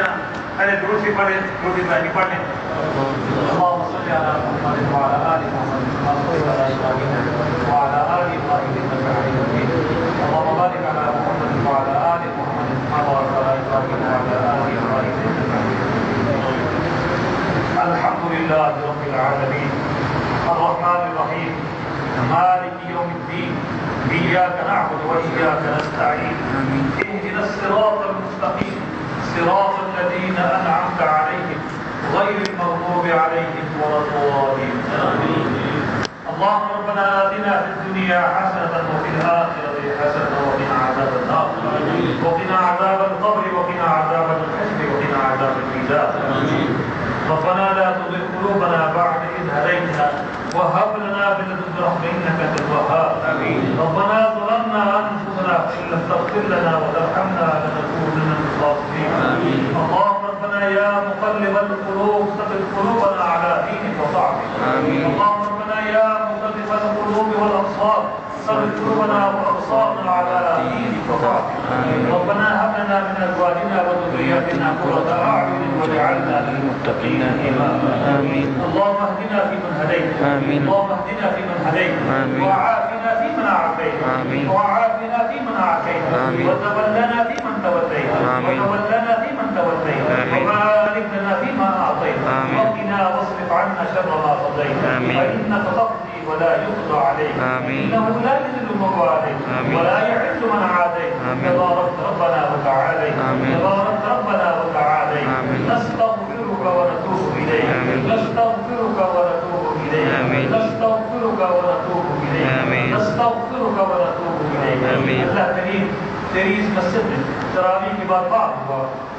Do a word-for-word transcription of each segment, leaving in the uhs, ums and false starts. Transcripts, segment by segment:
نا پہلے درود ہی پڑھیں، درود ابراہیمی پڑھ لیں. اللهم صل على محمد وعلى آل محمد كما صليت على إبراهيم وعلى آل إبراهيم إنك حميد مجيد. اللهم بارك على محمد وعلى آل محمد كما باركت على إبراهيم وعلى آل إبراهيم إنك حميد مجيد. الحمد لله رب العالمين الرحمن الرحيم مالك يوم الدين إياك نعبد وإياك نستعين اهدنا الصراط المستقيم صراط الذين أنعمت عليهم غير المغضوب عليهم ولا الضالين. اللهم ربنا آتنا في الدنيا حسنة وفي الآخرة حسنة وقنا عذاب النار وقنا عذاب القبر وقنا عذاب الحشر وقنا عذاب الميزان. ربنا لا تزغ قلوبنا بعد إذ هديتنا وهب لنا من لدنك رحمة إنك أنت الوهاب. ربنا ظلمنا أنفسنا فإن لم تغفر لنا وترحمنا لنكونن من الخاسرين. اللهم ربنا يا مقلب القلوب ثبت قلوبنا على دينك وطاعتك. اللهم ربنا يا مصرف القلوب والأبصار ثبت قلوبنا وأبصارنا على دينك وطاعتك. ربنا هب لنا من أزواجنا وذرياتنا قرة أعين واجعلنا للمتقين إماما. اللهم اهدنا فيمن هديت اللهم اهدنا فيمن هديت وعافنا فيمن عافيت وعافنا فيمن عافيت وتولنا فيمن توليت وتولنا فيمن توليت وبارك لنا فيما أعطيت وقنا واصرف عنا شر ما قضيت فإنك تقضي ولا يقضى عليك إنه لا يذل من واليت ولا يعز من عاديت. تبارك ربنا وتعاليت تبارك ربنا وتعاليت. نستغفرك ونتوب إليك نستغفرك ونتوب إليك نستغفرك ونتوب إليك نستغفرك ونتوب إليك. اللہ کریم تیری اس مسجد میں تراویح کے بعد بات ہوا،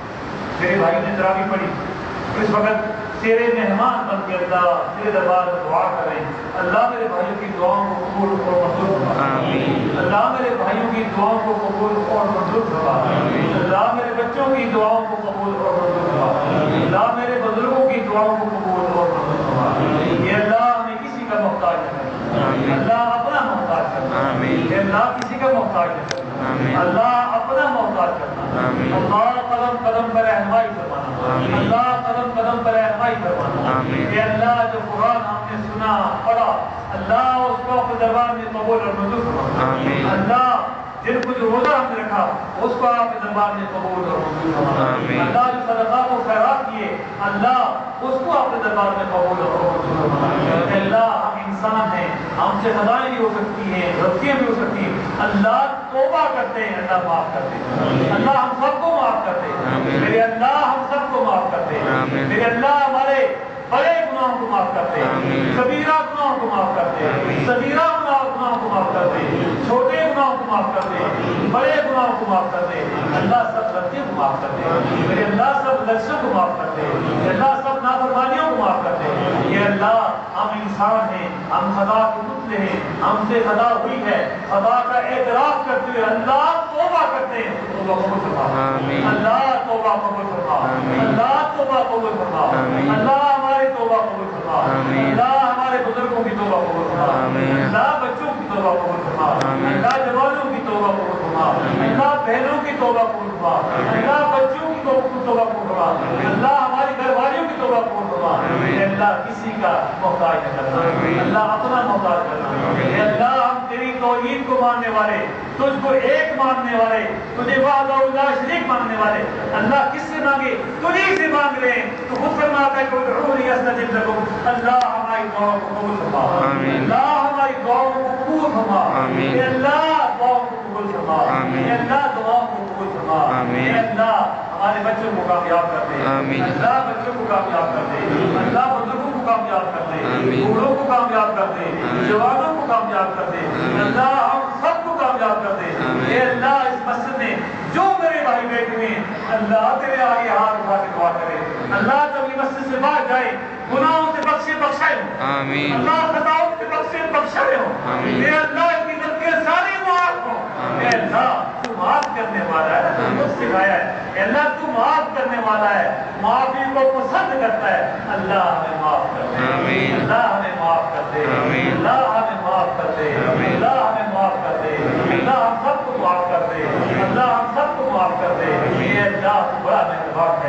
میرے بھائی نے تراویح پڑھی، اس وقت تیرے مہمان بن کے اللہ تیرے دربار میں دعا کریں. اللہ میرے بھائیوں کی دعاؤں کو قبول اور منظور فرما. اللہ میرے بھائیوں کی دعاؤں کو قبول اور منظور فرما. اللہ میرے بچوں کی دعاؤں کو قبول اور منظور فرما. اللہ میرے بزرگوں کی دعاؤں کو قبول اور منظور فرما. یہ اللہ ہمیں کسی کا محتاج نہ کرنا، اللہ اپنا محتاج کرنا. یہ اللہ کسی کا محتاج نہ کرنا، اللہ اپنا محتاج کرنا. اللہ قدم قدم پر رہنمائی فرمانا. اللہ قدم قدم پر رہنمائی فرمانا. کہ اللہ جو قرآن ہم نے سنا پڑھا اللہ اس کو اپنے دربار میں قبول اور منظور فرمانا. اللہ جن کو جو روزہ ہم نے رکھا اس کو آپ کے دربار میں قبول اور منظور فرمانا. اللہ جو صدقات و خیرات کیے اللہ اس کو آپ کے دربار میں قبول اور منظور فرمانا. اللہ ہم انسان ہیں، ہم سے خطائیں بھی ہو سکتی ہیں، غلطیاں بھی ہو سکتی ہیں. اللہ توبہ کرتے ہیں، اللہ معاف کرتے ہیں. اللہ ہم سب کو معاف کرتے ہیں. میرے اللہ ہم سب کو معاف کرتے ہیں. میرے اللہ ہمارے بڑے گناہوں کو معاف کرتے ہیں، کبیرہ گناہوں کو معاف کرتے ہیں، صغیرہ گناہوں کو معاف کرتے ہیں، چھوٹے گناہوں کو معاف کرتے ہیں، بڑے گناہوں کو معاف کرتے ہیں. اللہ سب غلطیوں کو معاف کرتے ہیں. میرے اللہ سب لفظوں کو معاف کرتے ہیں. اللہ سب نافرمانیوں کو معاف کرتے ہیں. یہ اللہ ہم انسان ہیں، ہم خطا کے پتلے ہیں، ہم سے خطا ہوئی ہے، خطا کا اعتراف کرتے ہوئے اللہ توبہ کرتے ہیں. توبہ قبول فرما. اللہ توبہ قبول فرما. اللہ توبہ قبول فرما. اللہ ہماری توبہ قبول فرما. اللہ ہمارے بزرگوں کی توبہ قبول فرما. اللہ بچوں کی توبہ قبول فرما. اللہ جوانوں کی توبہ قبول فرما. اللہ بہنوں کی توبہ قبول فرما. اللہ بچوں کی توبہ قبول فرما. اللہ ہماری گھر والیوں کی توبہ قبول فرما. اللہ کسی کا محتاج نہ کرنا، اللہ اپنا محتاج کرنا. اللہ ہم تیری توحید کو ماننے والے، تجھ کو ایک ماننے والے، تجھے وحدہ لا شریک ماننے والے اللہ کس سے مانگے؟ تجھی سے مانگ رہے ہیں. تو خود فرماتا ہے کہ ادعونی استجب لکم. اللہ ہماری دعاؤں کو قبول فرما. اللہ ہماری دعاؤں کو قبول فرما. اللہ دعاؤں کو قبول فرما. اللہ دعاؤں کو قبول فرما. اللہ ہمارے بچوں کو کامیاب کر دے. اللہ بچوں کو کامیاب کر دے. اللہ بزرگوں کو کامیاب کر دے. بوڑھوں کو کامیاب کر دے. جوانوں کو کامیاب کر دے. اللہ ہم سب کو کامیاب کر دے. اے اللہ اس مسجد میں جو میرے بھائی بیٹھے ہیں اللہ تیرے آگے ہاتھ اٹھا کے دعا کرے. اللہ جب یہ مسجد سے باہر جائے گناہوں سے بخشے بخشائے ہوں. اللہ خطاؤں سے بخشے بخشائے ہوں. اے اللہ اس کی غلطیاں ساری معاف ہوں. اے اللہ تو معاف کرنے والا ہے، تو مجھ سکھایا ہے. اے اللہ تو معاف کرنے والا ہے، معافی کو پسند کرتا ہے. اللہ ہمیں معاف کر دے. اللہ ہمیں معاف کر دے. اللہ ہمیں معاف کر دے. اللہ ہمیں معاف کر دے. اللہ ہم سب کو معاف کر دے. اللہ ہم سب کو معاف کر دے. یہ اللہ بڑا مہربان ہے.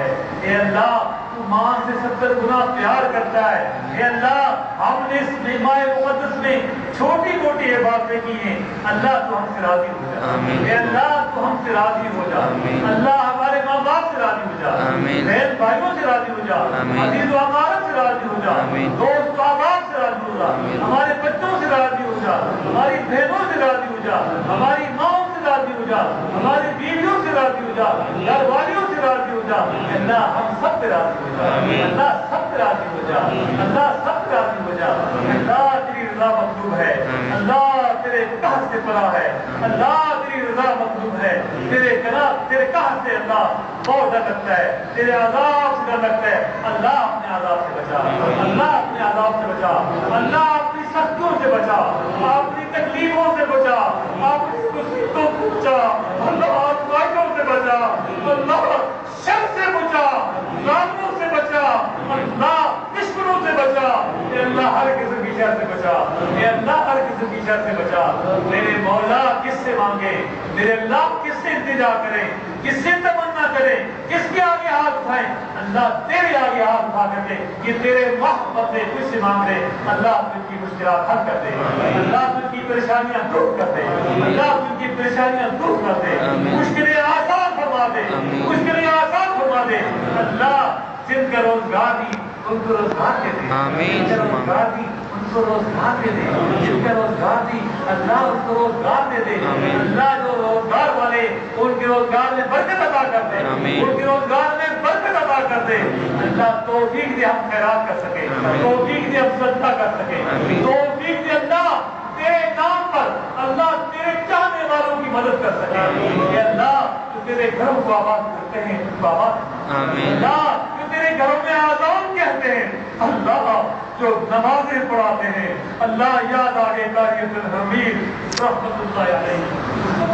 اے اللہ تو ماں سے ستر گنا پیار کرتا ہے. اے اللہ ہم نے اس ماہ مقدس میں چھوٹی موٹی عبادتیں کی ہیں, اللہ تو ہم سے راضی ہو جا. اے اللہ تو ہم سے راضی ہو جا. اللہ ہمارے ماں باپ سے راضی ہو جا, بہن بھائیوں سے راضی ہو جا, عزیز و اقارب سے راضی ہو جا, دوست احباب سے راضی ہو جا, ہمارے بچوں سے راضی ہو جا, ہماری بہنوں سے راضی ہو جا, ہماری ماؤں سے راضی ہو جا, ہماری بیویوں سے راضی ہو جا, گھر والیوں سے راضی ہو جا. اللہ ہم سب سے راضی ہو جا, اللہ سب سے راضی ہو جا, اللہ سب سے راضی ہو جا. اللہ تیری رضا مطلوب ہے, اللہ تیرے قہر سے پناہ ہے, اللہ تیری رضا مطلوب ہے. تیرے قہر تیرے قہر سے اللہ بہت ڈر لگتا ہے, تیرے عذاب سے ڈر لگتا ہے. اللہ اپنے عذاب سے بچا, اللہ اپنے عذاب سے بچا, اللہ اپنی سختیوں سے بچا, اپنی تکلیفوں سے بچا, اپنی مصیبتوں سے بچا, اللہ آزمائشوں سے بچا, اللہ شر سے بچا, ظالموں سے بچا, اللہ دشمنوں سے بچا. اے اللہ ہر قسم کی شر سے بچا, اے اللہ ہر قسم کی شر سے بچا. میرے مولا کس سے مانگے, میرے اللہ کس سے التجا کریں, کس سے تمنا کریں, کس کے آگے ہاتھ اٹھائیں. اللہ تیرے آگے ہاتھ اٹھا کر کے یہ تیرے محبت سے کچھ سے مانگ رہے. اللہ تجھ کی مشکلات حل کر دے, اللہ تجھ کی پریشانیاں دور کر دے, اللہ تجھ کی پریشانیاں دور کر دے, مشکلیں آسان فرما دے, مشکلیں آسان فرما دے. اللہ جن کا روزگار دی ان کو روزگار دے دے, جن کا روزگار دی ان کو روزگار دے دے, جن کا روزگار دی اللہ ان کو روزگار دے دے. اللہ جو روزگار والے ان کے روزگار میں برکت عطا کر دے, ان کے روزگار میں برکت عطا کر دے. اللہ توفیق دے ہم خیرات کر سکے, توفیق دے ہم صدقہ کر سکے, توفیق دے اللہ تیرے نام پر اللہ تیرے چاہنے والوں کی مدد کر سکے. اے اللہ تو تیرے گھروں کو آباد کرتے ہیں, تو آباد اللہ جو تیرے گھروں میں آزان کہتے ہیں, اللہ جو نمازیں پڑھاتے ہیں, اللہ یاد آگے قاریت الحمید رحمت اللہ علیہ.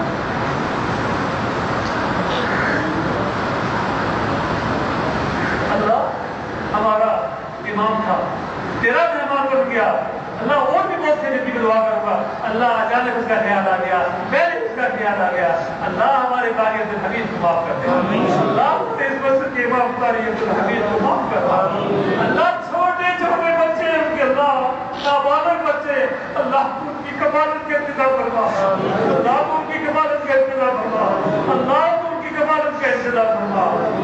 اللہ ہمارا امام تھا, تیرا مہمان بن گیا. اللہ اور بھی بہت سے نبی کو دعا کروں گا, اللہ اچانک اس کا خیال آ گیا, پہلے اس کا خیال آ گیا. اللہ ہمارے قاریت الحمید کو معاف کر دے, اللہ اس مسجد کے امام قاریت الحمید کو معاف کر دے. اللہ چھوٹے چھوٹے بچے ان کے اللہ نابالغ بچے, اللہ ان کی کفالت کا انتظام فرما, اللہ ان کی کفالت کا انتظام فرما, اللہ ان کی کفالت کا انتظام فرما.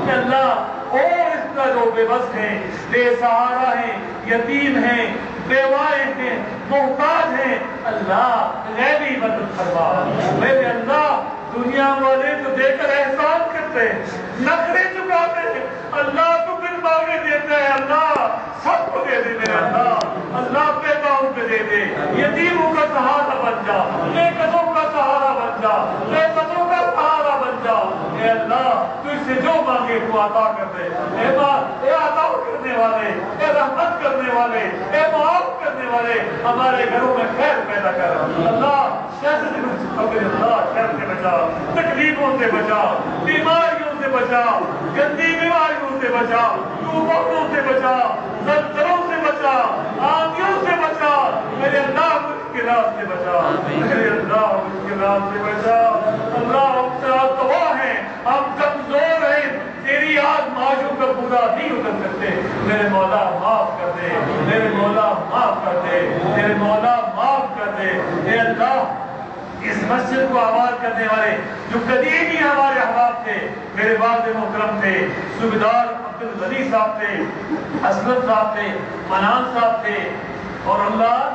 اللہ اور اس کا جو بے بس ہیں, بے سہارا ہیں, یتیم ہیں, بیوائے ہیں, محتاج ہیں, اللہ غیبی مدد فرما. میرے اللہ دنیا والے تو دے کر احسان کرتے ہیں, نخرے چکاتے ہیں, اللہ تو بن مانگے دیتا ہے. اللہ سب کو دے دے میرے اللہ, اللہ بیواؤں پہ دے دے, یتیموں کا سہارا بن جا, بے قدوں کا سہارا بن جا, بے قدوں کا سہارا بن جا. اے اللہ تجھ سے جو مانگے تو عطا کر دے. اے اے عطا کرنے والے, اے رحمت کرنے والے, اے معاف کرنے والے, ہمارے گھروں میں خیر پیدا کر. اللہ شر سے بچا, اللہ شر سے بچا, تکلیفوں سے بچا, بیماریوں سے بچا, گندی بیماریوں سے بچا, طوفانوں سے بچا, زلزلوں سے بچا, آندھیوں سے بچا. میرے اللہ مشکلات سے بچا, میرے اللہ مشکلات سے بچا. اللہ ہم سے تباہ ہیں, ہم کمزور ہیں, تیری آزمائشوں کا پورا نہیں اتر سکتے. میرے مولا معاف کر دے, میرے مولا معاف کر دے, میرے مولا معاف کر دے. اے اللہ اس مسجد کو آباد کرنے والے جو قدیم ہی ہمارے احباب تھے, میرے والد محترم تھے, صوبیدار عبد الغنی صاحب تھے, اسلم صاحب تھے, منان صاحب تھے, اور اللہ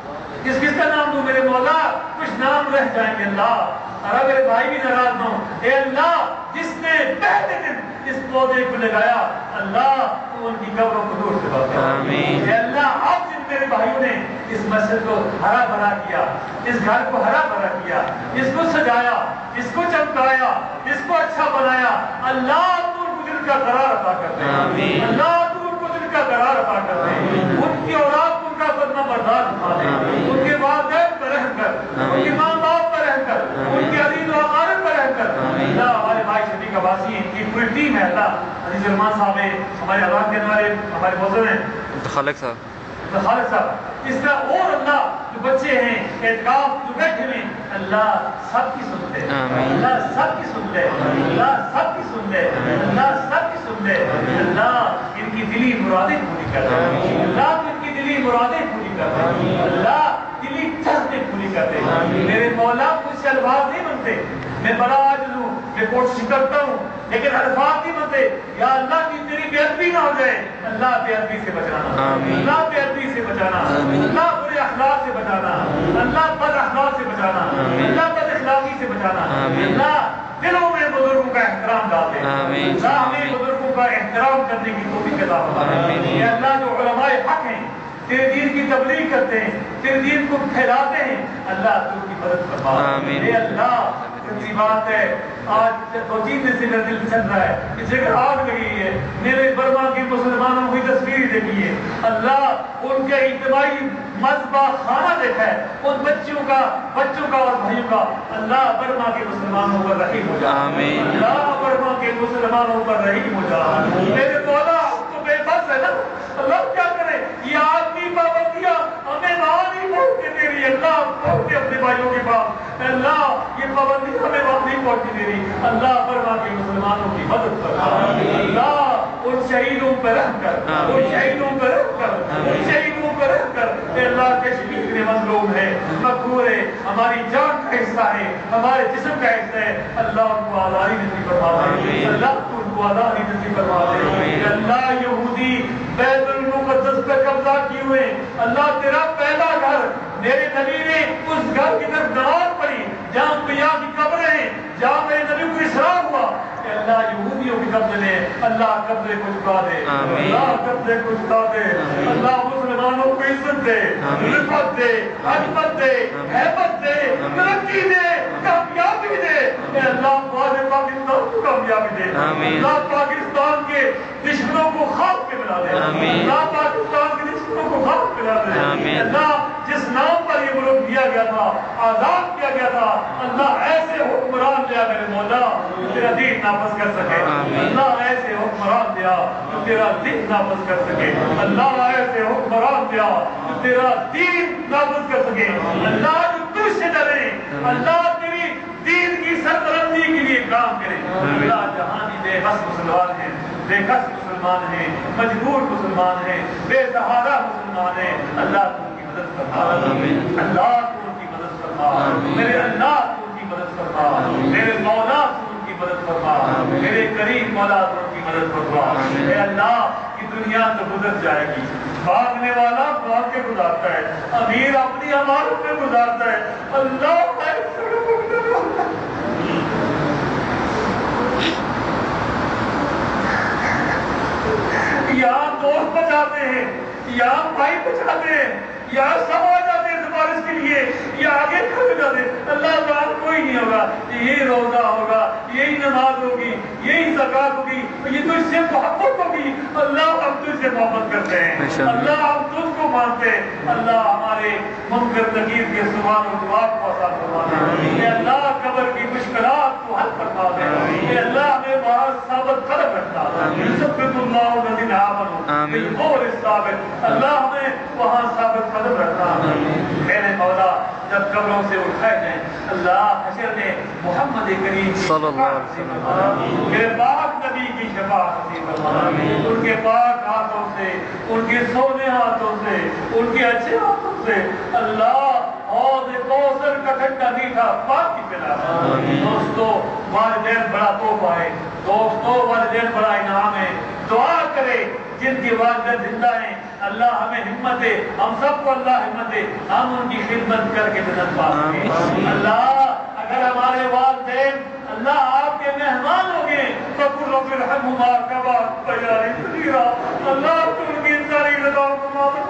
کس کس کا نام دوں میرے مولا, کچھ نام رہ جائیں گے اللہ, اور اگر بھائی بھی ناراض نہ ہوں. اے اللہ جس نے پہلے دن اس پودے کو لگایا, اللہ تو ان کی قبروں کو دور سے بچا. اے اللہ اب جن میرے بھائیوں نے اس مسجد کو ہرا بھرا کیا, اس گھر کو ہرا بھرا کیا, اس کو سجایا, اس کو چمکایا, اس کو اچھا بنایا, اللہ تو ان کو دل کا قرار عطا کر دے. اللہ تو ان کو دل کا قرار عطا کر دے, ان کی اولاد کو ان کا فرما بردار اٹھا دے, ان کے والدین پر رحم کر, ان کے ماں باپ پر رحم کر, ان کے عزیز و اقارب پر رحم کر. اللہ ہمارے بھائی شفیق عباسی ان کی پوری ٹیم ہے, اللہ عزیز الرحمان صاحب ہے, ہمارے آباد کرنے والے ہمارے موضوع ہیں خالق صاحب, خالد صاحب, اس طرح اور اللہ جو بچے ہیں اعتکاف جو بیٹھے ہیں, اللہ سب کی سن لے, اللہ سب کی سن لے, اللہ سب کی سن لے, اللہ سب کی سن سن لے اللہ ان کی دلی مرادیں پوری کر دے اللہ تو ان کی دلی مرادیں پوری کر دے اللہ دلی چاہتے پوری کر دے میرے مولا مجھ سے الفاظ نہیں بنتے میں بڑا عاجز ہوں میں کوشش کرتا ہوں لیکن الفاظ نہیں بنتے یا اللہ کی تیری بے ادبی نہ ہو جائے اللہ بے ادبی سے بچانا اللہ بے ادبی سے بچانا اللہ برے اخلاق سے بچانا اللہ بد اخلاق سے بچانا اللہ بد اخلاقی سے بچانا اللہ دلوں میں بزرگوں کا احترام ڈال دے اللہ ہمیں بزرگوں کا احترام کرنے کی توفیق عطا فرما یا اللہ جو علماء حق ہیں تیرے دین کی تبلیغ کرتے ہیں تیرے دین کو پھیلاتے ہیں اللہ تو ان کی مدد فرما اے اللہ سچی بات ہے آج دو تین دن سے میرا دل چل رہا ہے اس جگہ آگ لگی ہے میرے برما کی مسلمانوں کی تصویر دیکھی ہے اللہ ان کے اجتماعی مذبح خانہ دیکھا ہے ان بچوں کا بچوں کا اور بھائیوں کا اللہ برما کے مسلمانوں پر رحیم ہو جا اللہ برما کے مسلمانوں پر رحیم ہو جا میرے مولا تو بے بس ہے نا اللہ کیا کرے یہ آدمی پابندیاں ہمیں وہاں نہیں پہنچنے دے رہی اللہ پہنچتے اپنے بھائیوں کے پاس اللہ یہ پابندی ہمیں وہاں نہیں پہنچنے دے رہی اللہ برما کے مسلمانوں کی مدد کر اللہ ان شہیدوں پر رحم کر ان شہیدوں پر رحم کر ان شہیدوں پر رحم کر اے اللہ کشمیر میں مظلوم ہے مقبول ہے ہماری جان کا حصہ ہے ہمارے جسم کا حصہ ہے اللہ ان کو آزادی نصیب فرما دے اللہ تو ان کو آزادی نصیب فرما دے اللہ یہودی بیت المقدس پہ قبضہ کیے ہوئے اللہ تیرا پہلا گھر میرے نبی نے اس گھر کی طرف نماز پڑھی جہاں انبیاء کی قبریں ہیں جہاں میرے نبی کو اسراء ہوا کہ اللہ یہودیوں کی قبضے لے اللہ قبضے کو چکا دے اللہ قبضے کو چکا دے اللہ مسلمانوں کو عزت دے رفعت دے عظمت دے ہیبت دے ترقی دے کامیابی دے اے اللہ فوج پاکستان کو کامیابی دے اللہ پاکستان کے دشمنوں کو خاک پہ ملا دے اللہ پاکستان کے دشمنوں کو خاک پہ ملا دے اللہ جس نام پر یہ ملک دیا گیا تھا آزاد کیا گیا تھا اللہ ایسے حکمران دیا میرے مولا تیرا دین نافذ کر سکے اللہ ایسے حکمران دیا تیرا دین نافذ کر سکے اللہ ایسے حکمران دیا تیرا دین نافذ کر سکے اللہ جو تجھ سے ڈرے اللہ تیری دین کی سربلندی کے لیے کام کرے اللہ جہانی بے بس مسلمان ہیں بے کس مسلمان ہیں مجبور مسلمان ہیں بے سہارا مسلمان ہیں اللہ تو ان کی مدد فرما اللہ تو ان کی مدد فرما میرے اللہ تو ان کی مدد فرما میرے مولا تو ان کی مدد فرما میرے کریم مولا تو ان کی مدد فرما اے اللہ کی دنیا تو گزر جائے گی بھاگنے والا بھاگ کے گزارتا ہے امیر اپنی عمارت میں گزارتا ہے اللہ یہاں دوست بچاتے ہیں یہاں بھائی بچاتے ہیں یہاں سب آ جاتے ہیں سفارش کے لیے یہ آگے کھڑے جاتے ہیں اللہ تعالیٰ کوئی نہیں ہوگا یہی روزہ ہوگا یہی نماز ہوگی یہی زکات ہوگی یہ تو اس سے محبت ہوگی اللہ ہم تجھ سے محبت کرتے ہیں اللہ ہم تجھ کو مانتے ہیں اللہ ہمارے منکر نکیر کے سوال و جواب کو آسان فرما دے اے اللہ قبر کی مشکلات کو حل فرما دے اے اللہ ہمیں وہاں ثابت قدم رکھنا ثبت اللہ الذین آمنوا بالقول الثابت اللہ ہمیں وہاں ثابت قدم رکھنا میرے مولا جب قبروں سے اٹھائے جائیں اللہ حشر میں محمد کریم صلی اللہ علیہ وسلم میرے پاک نبی کی شفاعت نصیب فرما ان کے پاک ہاتھوں سے ان کے سونے ہاتھوں سے ان کے اچھے ہاتھوں سے اللہ حوض کوثر کا ٹھنڈا میٹھا پانی پلا دوستو والدین بڑا تحفہ ہے دوستو والدین بڑا انعام ہے دعا کرے جن کے والدین زندہ ہیں اللہ ہمیں ہمت دے ہم سب کو اللہ ہمت دے ہم ان کی خدمت کر کے جنت پا سکیں اللہ اگر ہمارے والدین اللہ آپ کے مہمان ہو گئے فقل رب ارحمہما کما ربیانی صغیرا اللہ تو ان کی ساری رضاؤں کو معاف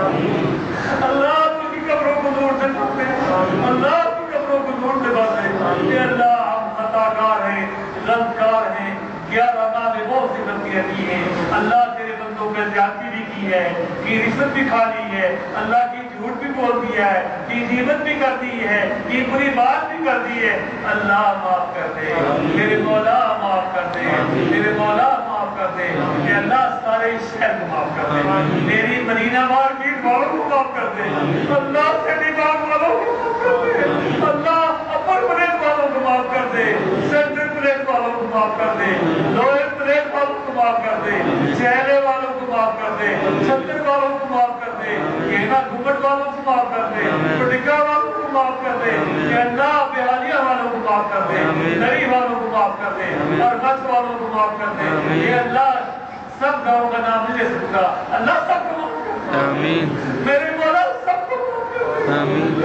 فرما اللہ تو ان کی قبروں کو نور سے بھر دے اللہ کی قبروں کو نور سے بھر دے اے اللہ ہم خطا کار ہیں غلطکار ہیں گیارہ ماہ میں بہت سی غلطیاں کی ہیں اللہ تیرے بندوں پہ زیادتی بھی کی ہے کی رشوت بھی کھا لی ہے اللہ کی جھوٹ بھی بول دیا ہے کی غیبت بھی کر دی ہے کی بری بات بھی کر دی ہے اللہ معاف کر دے میرے مولا معاف کر دے میرے مولا معاف کر دے کہ اللہ سارے شہر کو معاف کر دے میری مدینہ مارکیٹ والوں کو معاف کر دے اللہ سے نکال والوں کو معاف کر دے اللہ اپر پریز والوں کو معاف کر دے، سینٹرل پلیٹ والوں کو معاف کر دے، لوئر پلیٹ والوں کو معاف کر دے، چہلے والوں کو معاف کر دے، چھتر والوں کو معاف کر دے، کہنا گھمٹ والوں کو معاف کر دے، پٹکا والوں کو معاف کر دے، کہ اللہ بحالیہ والوں کو معاف کر دے، نری والوں کو معاف کر دے، اور مچ والوں کو معاف کر دے. یہ اللہ سب گاؤں کا نام نہیں لے سکتا، اللہ سب کو معاف کر دے. آمین. میرے مولا سب کو معاف کر دے. آمین.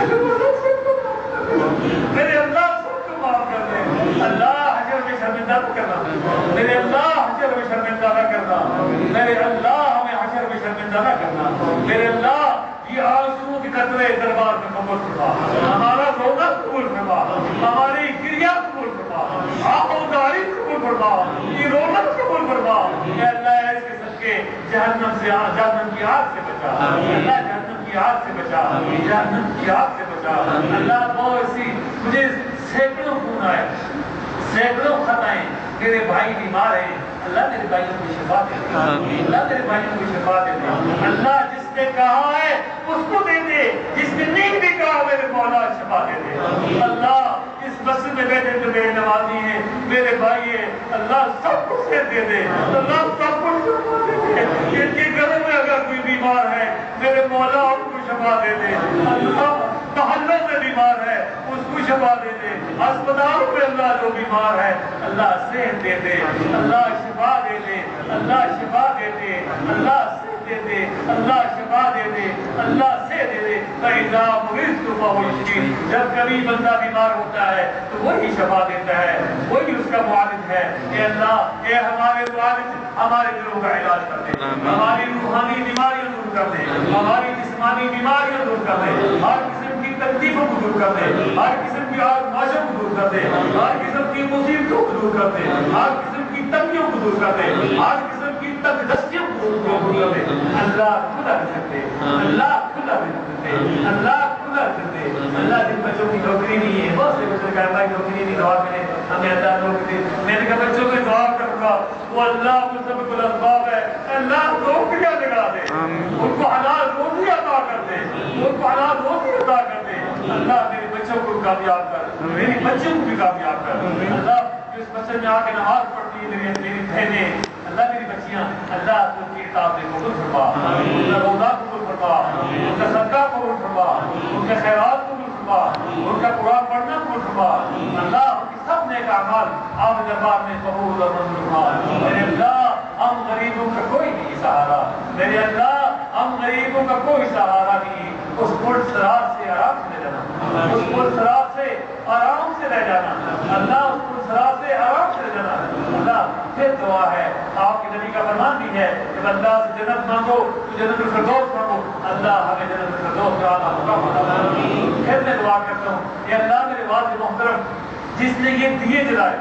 میرے اللہ سب کو معاف کر دے. اللہ حشر میں شرمندہ نہ کرنا، میرے اللہ حشر میں شرمندہ نہ کرنا، میرے اللہ ہمیں حشر میں شرمندہ نہ کرنا. میرے اللہ یہ آنسو کی قطرے دربار میں قبول فرما، ہمارا رونا قبول فرما، ہماری گریہ قبول فرما، آہوداری قبول فرما، یہ رونا قبول فرما. اے اللہ اس کے صدقے جہنم سے جہنم کی آگ سے بچا، اللہ جہنم کی آگ سے بچا، جہنم کی آگ سے بچا. اللہ بہت سی مجھے سینکڑوں خون آئے، سینکڑوں خطائیں، میرے بھائی بیمار ہیں، اللہ میرے بھائیوں کو شفا دے دے، اللہ میرے بھائیوں کو شفا دے دے. اللہ جس نے کہا ہے اس کو دے دے، جس نے نہیں بھی کہا میرے مولا شفا دے دے. اللہ اس مسجد میں بیٹھے تو میرے نمازی ہیں، میرے بھائی ہیں، اللہ سب کو صحت دے دے، اللہ سب کو شفا دے دے. ان کے گھروں میں اگر کوئی بیمار ہے میرے مولا ان کو شفا دے دے. اللہ محلوں میں بیمار ہے اس کو شفا دے دے، اسپتالوں میں اللہ جو بیمار ہے اللہ صحت دے دے، اللہ شفا دے دے، اللہ شفا دے دے، اللہ صحت دے دے، اللہ شفا دے دے، اللہ صحت دے دے. فَإِذَا مُرِضْتُ فَهُوَ يَشْفِينِ. جب کبھی بندہ بیمار ہوتا ہے تو وہی شفا دیتا ہے، وہی اس کا معالج ہے. اے اللہ اے ہمارے معالج ہمارے دلوں کا علاج کر دے، ہماری روحانی بیماریاں دور کر دے، ہماری جسمانی بیماریاں دور کر دے، ہر قسم کی تکلیفوں کو دور کر دے، ہر قسم کی آزمائشوں کو دور کر دے، ہر قسم کی مصیبتوں کو دور کر دے، ہر قسم کی تنگیوں کو دور کر دے، ہر قسم کی تنگدستیوں کو دور کر دے. اللہ کھلا رزق دے، اللہ کھلا رزق دے، اللہ کھلا رزق دے. اللہ جن بچوں کی نوکری نہیں ہے، بہت سے بچوں کا اللہ کی نوکری نہیں، دعا کریں ہمیں اللہ نوکری دے. میں نے کہا بچوں کو دعا کروں گا وہ اللہ مسبب الاسباب ہے، اللہ نوکریاں دلا دے، ان کو حلال روزی عطا کر دے، ان کو حلال روزی عطا کر دے. اللہ میرے بچوں کو کامیاب کر، میری بچوں کو بھی کامیاب کر. اللہ جو اس مسجد میں آ کے نماز پڑھتی ہے میری میری بہنیں، اللہ میری بچیاں، اللہ تو ان کی اطاعت میں قبول فرما، ان کا روزہ قبول فرما، ان کا صدقہ قبول فرما، ان کے خیرات قبول فرما، ان کا قرآن پڑھنا قبول فرما. اللہ ان کی سب نیک اعمال آپ دربار میں قبول اور منظور فرما. میرے اللہ ہم غریبوں کا کوئی نہیں سہارا، میرے اللہ ہم غریبوں کا کوئی سہارا نہیں. اس پل سرات سے آرام سے لے جانا، اس پل سرات سے آرام سے لے جانا، اللہ اس پل سرات سے آرام سے لے جانا. اللہ پھر دعا ہے، آپ کے نبی کا فرمان بھی ہے کہ اللہ سے جنت مانگو تو جنت الفردوس مانگو. اللہ ہمیں جنت الفردوس کا اعلیٰ مقام عطا فرما. پھر میں دعا کرتا ہوں کہ اللہ میرے والد محترم جس نے یہ دیے جلائے،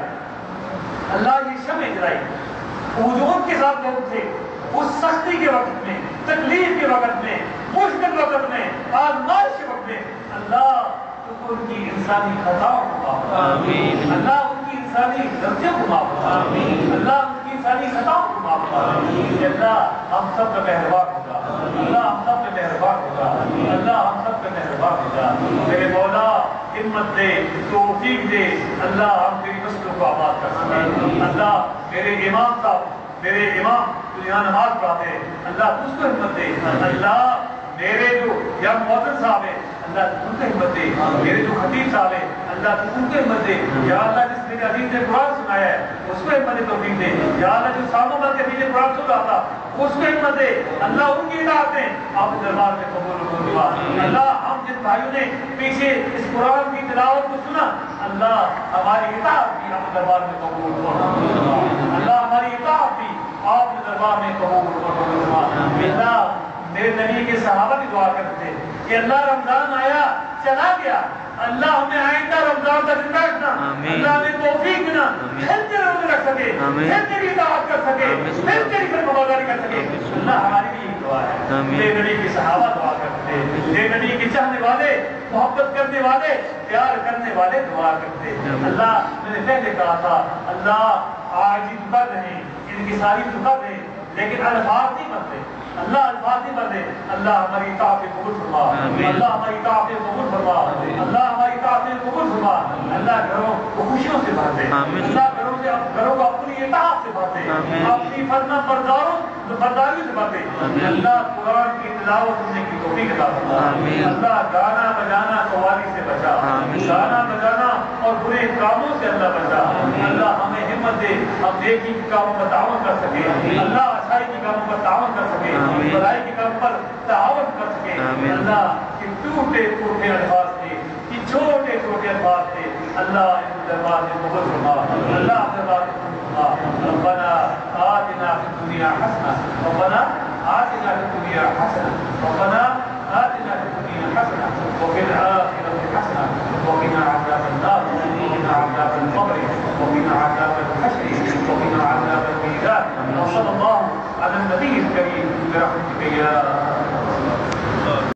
اللہ یہ شمع جلائی، وجود کے ساتھ لوگ تھے اس سختی کے وقت میں، تکلیف کے وقت میں، مشکل وقت میں، آزمائش کے وقت میں. اللہ تو ان کی انسانی خطاؤں کو معاف فرما، اللہ ان کی انسانی غلطیوں کو معاف فرما، اللہ ان کی انسانی خطاؤں کو معاف فرما. اللہ ہم سب کا مہربان ہوگا، اللہ ہم سب کا مہربان ہوگا، اللہ ہم سب کا مہربان ہوگا. میرے مولا ہمت دے، توفیق دے، اللہ ہم تیری مسجدوں کو آباد کر سکیں. اللہ میرے امام صاحب، میرے امام جو یہاں نماز پڑھاتے ہیں، اللہ اس کو ہمت دے. اللہ میرے جو یا مؤذن صاحب ہیں اللہ ان کو ہمت دے، میرے جو خطیب صاحب ہیں اللہ ان کو ہمت دے. یا اللہ جس میرے عزیز نے قرآن سنایا ہے اس کو ہمت توفیق دے. یا اللہ جو ساموں بل کے پیچھے قرآن سن رہا تھا اس کو ہمت دے. اللہ ان کی اطاعت دیں، آپ دربار میں قبول و منظور. اللہ ہم جن بھائیوں نے پیچھے اس قرآن کی تلاوت کو سنا، اللہ ہماری اطاعت بھی آپ دربار میں قبول و منظور. اللہ ہماری اطاعت بھی آپ کے دربار میں قبول و منظور. اللہ میرے نبی کے صحابہ بھی دعا کرتے تھے کہ اللہ رمضان آیا چلا گیا، اللہ ہمیں آئندہ رمضان تک زندہ رکھنا، اللہ ہمیں توفیق دینا، پھر تیرے روزے رکھ سکے، پھر تیری اطاعت کر سکے، پھر تیری فرمانبرداری کر سکے. اللہ ہماری بھی یہ دعا ہے. میرے نبی کے صحابہ دعا کرتے، میرے نبی کے چاہنے والے، محبت کرنے والے، پیار کرنے والے دعا کرتے. اللہ میں نے پہلے کہا تھا اللہ آج ہی دکا دیں، ان کی ساری دکا دیں، لیکن الفاظ نہیں بدلے، اللہ الفاظ نہیں بدلے۔ اللہ ہماری اطاعت قبول فرما، اللہ ہماری اطاعت قبول فرما، اللہ ہماری اطاعت قبول فرما۔ اللہ گھروں کو خوشیوں سے بھر دے، اللہ گھروں سے گھروں کو اپنی اطاعت سے بھر دے، اپنی فرما برداروں برداری سے بھر دے۔ اللہ قرآن کی تلاوت سننے کی توفیق عطا فرما۔ اللہ گانا بجانا قوالی سے بچا، گانا بجانا اور برے کاموں سے اللہ بچا۔ اللہ ہمیں ہمت دے ہم نیکی کے کاموں پر تعاون کر سکے، اللہ اچھائی کے کاموں پر تعاون کر سکے، بھلائی کے کام پر تعاون کر سکے۔ اللہ کہ ٹوٹے ٹوٹے الفاظ تھے، کہ چھوٹے چھوٹے الفاظ تھے، اللہ ان دربار میں قبول فرما، اللہ دربار میں قبول فرما۔ ربنا آتنا فی الدنیا حسنہ، ربنا آتنا فی الدنیا حسنہ، ربنا آتنا في الدنيا حسنة وفي الآخرة حسنة وقنا عذاب النار وقنا عذاب القبر وقنا عذاب الحشر وقنا عذاب الميزان وصلى الله على النبي الكريم برحمتك يا